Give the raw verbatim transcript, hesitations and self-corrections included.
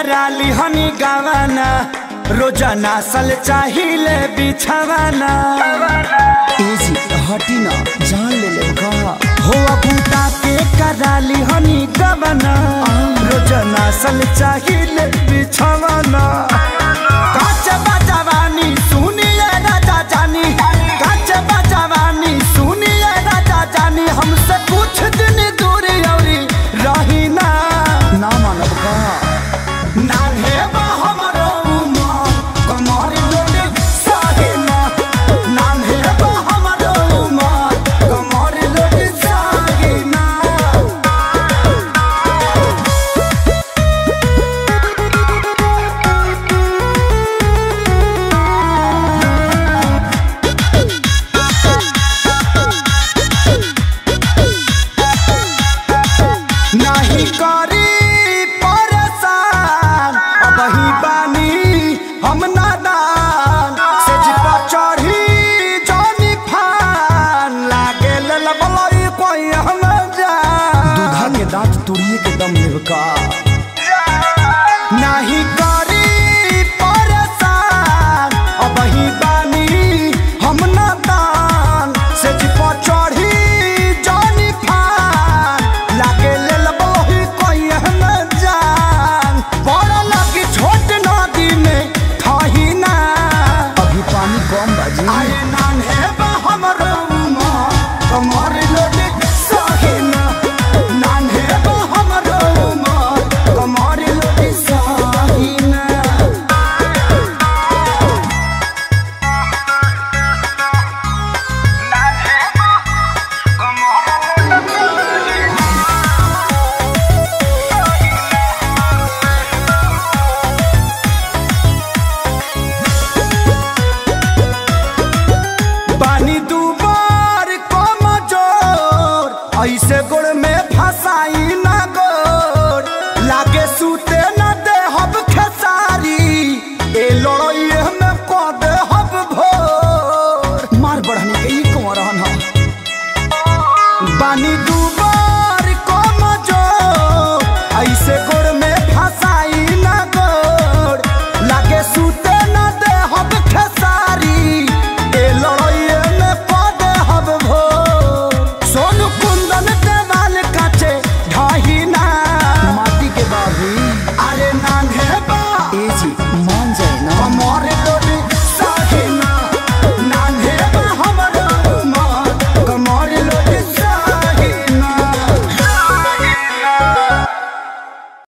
कराली हनी गावाना रोजाना सल चाहिए बिछावाना एजी हटी ना जान ले ले का हो बूटा के कराली हनी गावाना रोजाना सल चाहिए बिछावाना काच बजवानी सुनिए राजा जानी काच बजवानी सुनिए राजा जानी हमसे कुछ दिन दूर औरी रही ना ना मानब का ना है हमरो उमर कमर लोटे साहिना ना है हमरो उमर कमर लोटे साहिना नहीं करी परेशान अब ही बानी हम नादान से जिपा चढ़ी जानी फान लागे ललबलई कोई हम जान दूधा के दांत तोड़िए के दम लेब का नहीं करी परेशान अब ही बानी हम नादान से जिपा चढ़ी जानी फान लागे ललबलई कोई हम जान बड़ा लगी छोट नदी में थाही ना अभी पानी कम बाजी आए नान है बा हमरो उमर कमर लोटे साहिना नान है बा हमरो उमर कमर लोटे साहिना पानी दूबार कम जोर ऐसे गोड़ में फसाई ना